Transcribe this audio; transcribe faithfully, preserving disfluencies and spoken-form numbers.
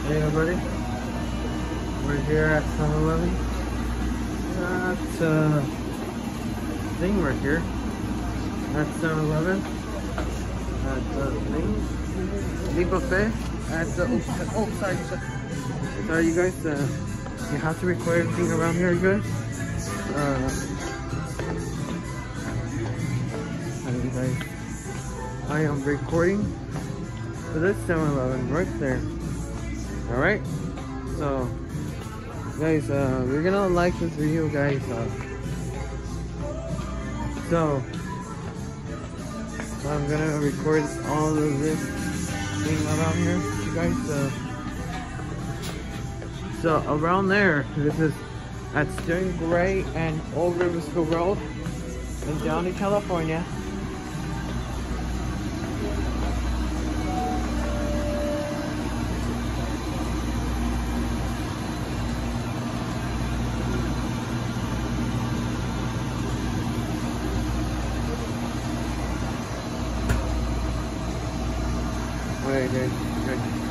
Hey everybody, we're here at seven eleven. That's uh thing right here. At seven eleven. At the thing. The buffet. At the oh, oh sorry, sorry. Sorry you guys, uh you have to record everything around here, you guys. Uh hi you guys. I am recording for this seven eleven right there. Alright, so guys, uh, we're gonna like this video, guys. Uh, so I'm gonna record all of this thing around here, you guys. Uh, so around there, this is at Stewart Gray and Old River School Road in Downey, California. Alright guys, good.